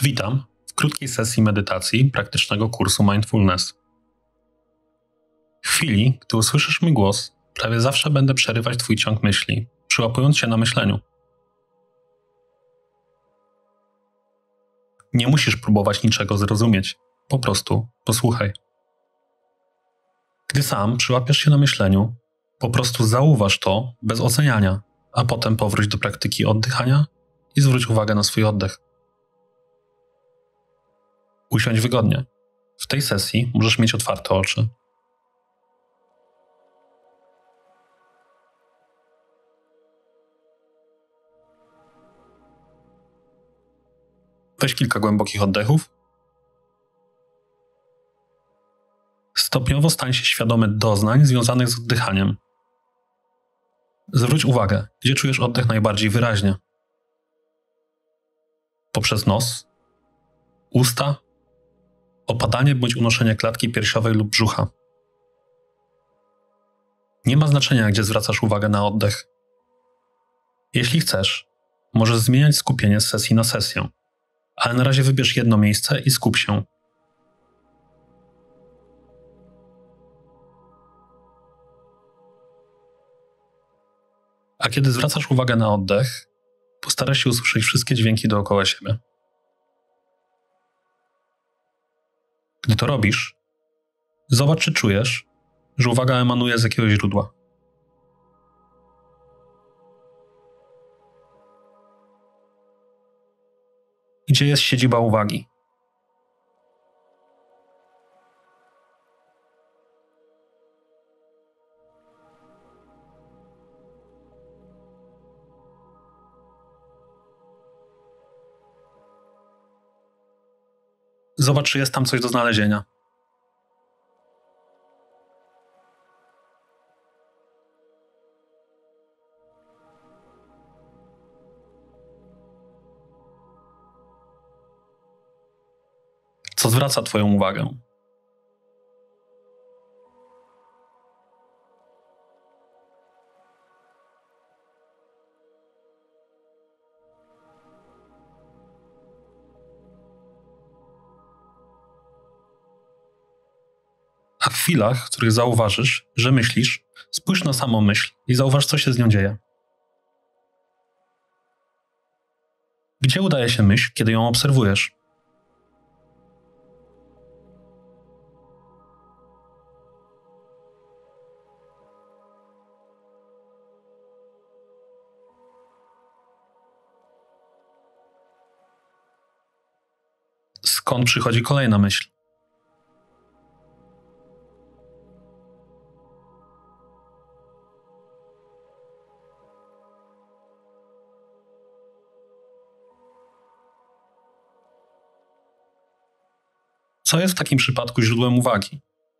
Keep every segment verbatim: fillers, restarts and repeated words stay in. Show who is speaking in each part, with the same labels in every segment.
Speaker 1: Witam w krótkiej sesji medytacji praktycznego kursu Mindfulness. W chwili, gdy usłyszysz mój głos, prawie zawsze będę przerywać Twój ciąg myśli, przyłapując się na myśleniu. Nie musisz próbować niczego zrozumieć, po prostu posłuchaj. Gdy sam przyłapiesz się na myśleniu, po prostu zauważ to bez oceniania, a potem powróć do praktyki oddychania i zwróć uwagę na swój oddech. Usiądź wygodnie. W tej sesji możesz mieć otwarte oczy. Weź kilka głębokich oddechów. Stopniowo stań się świadomy doznań związanych z oddychaniem. Zwróć uwagę, gdzie czujesz oddech najbardziej wyraźnie. Poprzez nos, usta, opadanie bądź unoszenie klatki piersiowej lub brzucha. Nie ma znaczenia, gdzie zwracasz uwagę na oddech. Jeśli chcesz, możesz zmieniać skupienie z sesji na sesję, ale na razie wybierz jedno miejsce i skup się. A kiedy zwracasz uwagę na oddech, postaraj się usłyszeć wszystkie dźwięki dookoła siebie. Gdy to robisz, zobacz, czy czujesz, że uwaga emanuje z jakiegoś źródła. Gdzie jest siedziba uwagi? Zobacz, czy jest tam coś do znalezienia. Co zwraca Twoją uwagę? A w chwilach, w których zauważysz, że myślisz, spójrz na samą myśl i zauważ, co się z nią dzieje. Gdzie udaje się myśl, kiedy ją obserwujesz? Skąd przychodzi kolejna myśl? Co jest w takim przypadku źródłem uwagi?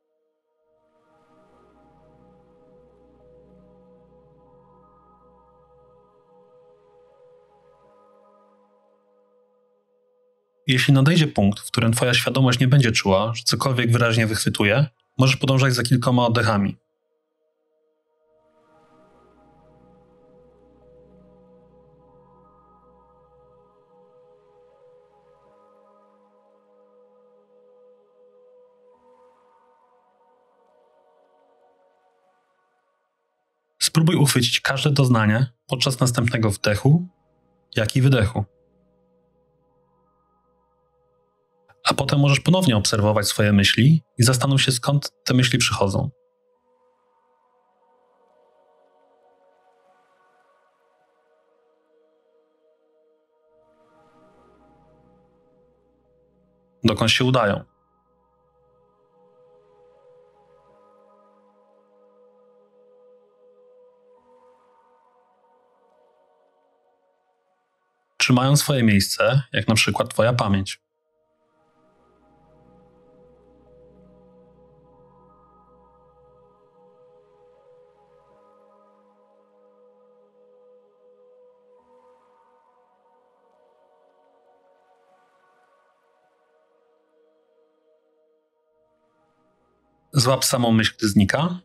Speaker 1: Jeśli nadejdzie punkt, w którym Twoja świadomość nie będzie czuła, że cokolwiek wyraźnie wychwytuje, możesz podążać za kilkoma oddechami. Spróbuj uchwycić każde doznanie podczas następnego wdechu, jak i wydechu. A potem możesz ponownie obserwować swoje myśli i zastanów się, skąd te myśli przychodzą. Dokąd się udają. Czy mają swoje miejsce, jak na przykład Twoja pamięć? Złap samą myśl, gdy znika,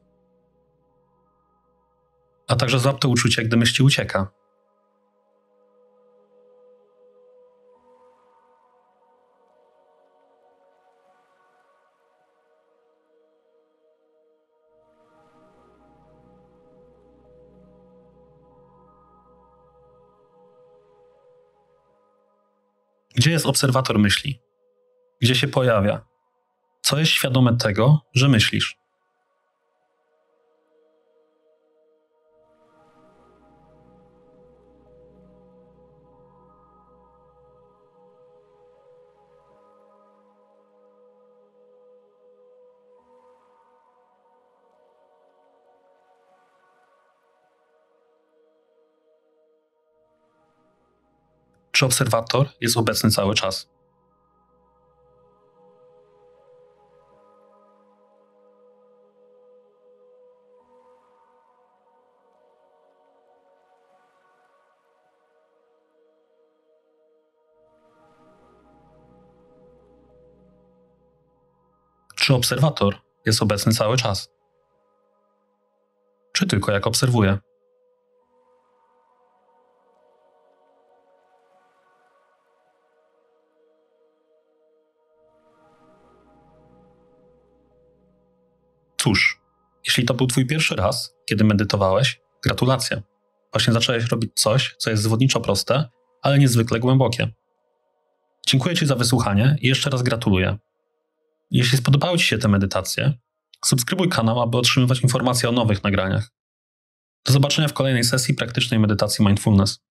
Speaker 1: a także złap to uczucie, gdy myśl ci ucieka. Gdzie jest obserwator myśli? Gdzie się pojawia? Co jest świadome tego, że myślisz? Czy obserwator jest obecny cały czas? Czy obserwator jest obecny cały czas? Czy tylko jak obserwuje? Cóż, jeśli to był twój pierwszy raz, kiedy medytowałeś, gratulacje. Właśnie zacząłeś robić coś, co jest zwodniczo proste, ale niezwykle głębokie. Dziękuję ci za wysłuchanie i jeszcze raz gratuluję. Jeśli spodobały ci się te medytacje, subskrybuj kanał, aby otrzymywać informacje o nowych nagraniach. Do zobaczenia w kolejnej sesji praktycznej medytacji Mindfulness.